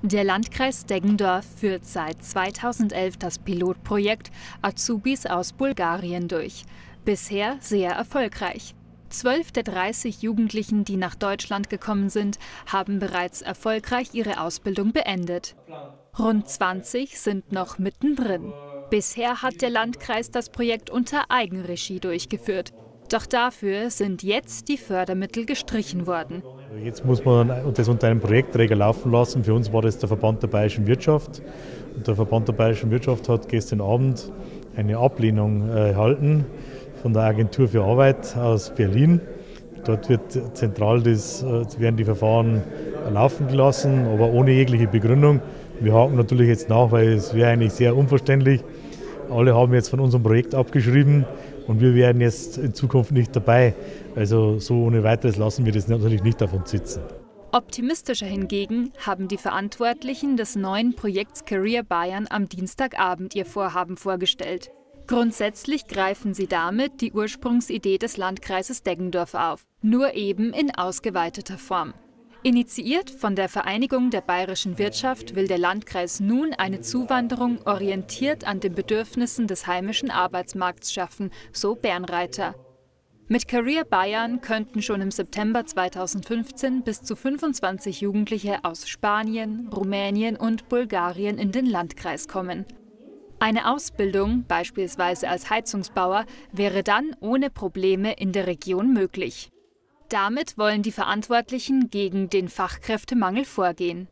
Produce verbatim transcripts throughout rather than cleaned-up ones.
Der Landkreis Deggendorf führt seit zweitausendelf das Pilotprojekt Azubis aus Bulgarien durch. Bisher sehr erfolgreich. Zwölf der dreißig Jugendlichen, die nach Deutschland gekommen sind, haben bereits erfolgreich ihre Ausbildung beendet. Rund zwanzig sind noch mittendrin. Bisher hat der Landkreis das Projekt unter Eigenregie durchgeführt. Doch dafür sind jetzt die Fördermittel gestrichen worden. Jetzt muss man das unter einem Projektträger laufen lassen. Für uns war das der Verband der Bayerischen Wirtschaft. Und der Verband der Bayerischen Wirtschaft hat gestern Abend eine Ablehnung erhalten von der Agentur für Arbeit aus Berlin. Dort wird zentral das, werden die Verfahren laufen gelassen, aber ohne jegliche Begründung. Wir haken natürlich jetzt nach, weil es wäre eigentlich sehr unverständlich. Alle haben jetzt von unserem Projekt abgeschrieben und wir wären jetzt in Zukunft nicht dabei. Also so ohne weiteres lassen wir das natürlich nicht auf uns sitzen. Optimistischer hingegen haben die Verantwortlichen des neuen Projekts Career Bayern am Dienstagabend ihr Vorhaben vorgestellt. Grundsätzlich greifen sie damit die Ursprungsidee des Landkreises Deggendorf auf, nur eben in ausgeweiteter Form. Initiiert von der Vereinigung der bayerischen Wirtschaft will der Landkreis nun eine Zuwanderung orientiert an den Bedürfnissen des heimischen Arbeitsmarkts schaffen, so Bernreiter. Mit Career Bayern könnten schon im September zweitausendfünfzehn bis zu fünfundzwanzig Jugendliche aus Spanien, Rumänien und Bulgarien in den Landkreis kommen. Eine Ausbildung, beispielsweise als Heizungsbauer, wäre dann ohne Probleme in der Region möglich. Damit wollen die Verantwortlichen gegen den Fachkräftemangel vorgehen.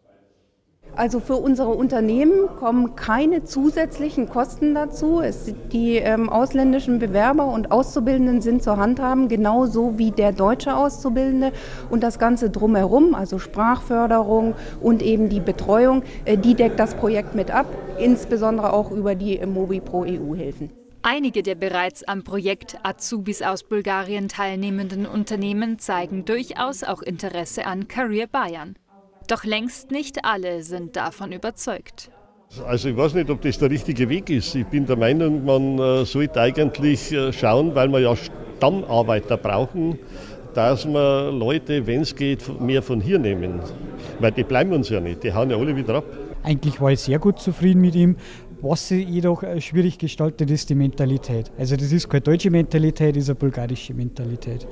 Also für unsere Unternehmen kommen keine zusätzlichen Kosten dazu. Es, die ähm, ausländischen Bewerber und Auszubildenden sind zu handhaben, genauso wie der deutsche Auszubildende. Und das Ganze drumherum, also Sprachförderung und eben die Betreuung, äh, die deckt das Projekt mit ab, insbesondere auch über die MobiPro E U-Hilfen. Einige der bereits am Projekt Azubis aus Bulgarien teilnehmenden Unternehmen zeigen durchaus auch Interesse an Career Bayern. Doch längst nicht alle sind davon überzeugt. Also ich weiß nicht, ob das der richtige Weg ist. Ich bin der Meinung, man sollte eigentlich schauen, weil wir ja Stammarbeiter brauchen, dass wir Leute, wenn es geht, mehr von hier nehmen. Weil die bleiben uns ja nicht, die hauen ja alle wieder ab. Eigentlich war ich sehr gut zufrieden mit ihm. Was sich jedoch schwierig gestaltet, ist die Mentalität. Also das ist keine deutsche Mentalität, das ist eine bulgarische Mentalität.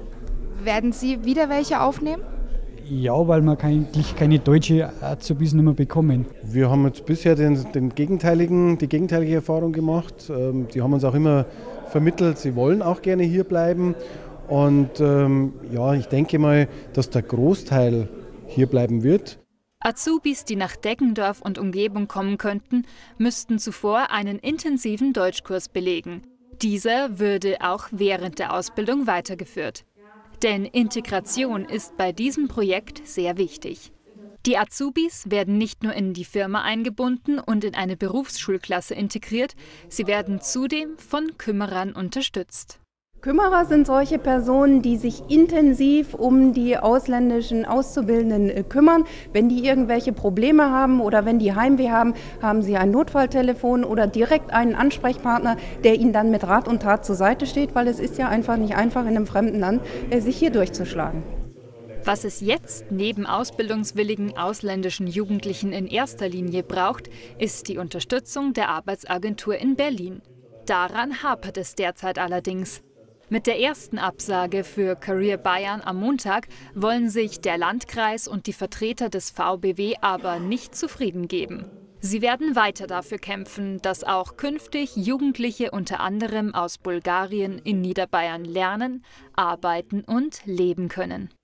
Werden Sie wieder welche aufnehmen? Ja, weil wir eigentlich keine deutsche Azubis nicht mehr bekommen. Wir haben jetzt bisher den, den gegenteiligen, die gegenteilige Erfahrung gemacht. Ähm, die haben uns auch immer vermittelt, sie wollen auch gerne hier bleiben. Und ähm, ja, ich denke mal, dass der Großteil hier bleiben wird. Azubis, die nach Deggendorf und Umgebung kommen könnten, müssten zuvor einen intensiven Deutschkurs belegen. Dieser würde auch während der Ausbildung weitergeführt. Denn Integration ist bei diesem Projekt sehr wichtig. Die Azubis werden nicht nur in die Firma eingebunden und in eine Berufsschulklasse integriert, sie werden zudem von Kümmerern unterstützt. Kümmerer sind solche Personen, die sich intensiv um die ausländischen Auszubildenden kümmern. Wenn die irgendwelche Probleme haben oder wenn die Heimweh haben, haben sie ein Notfalltelefon oder direkt einen Ansprechpartner, der ihnen dann mit Rat und Tat zur Seite steht, weil es ist ja einfach nicht einfach in einem fremden Land, sich hier durchzuschlagen. Was es jetzt neben ausbildungswilligen ausländischen Jugendlichen in erster Linie braucht, ist die Unterstützung der Arbeitsagentur in Berlin. Daran hapert es derzeit allerdings. Mit der ersten Absage für Career Bayern am Montag wollen sich der Landkreis und die Vertreter des V B W aber nicht zufrieden geben. Sie werden weiter dafür kämpfen, dass auch künftig Jugendliche unter anderem aus Bulgarien in Niederbayern lernen, arbeiten und leben können.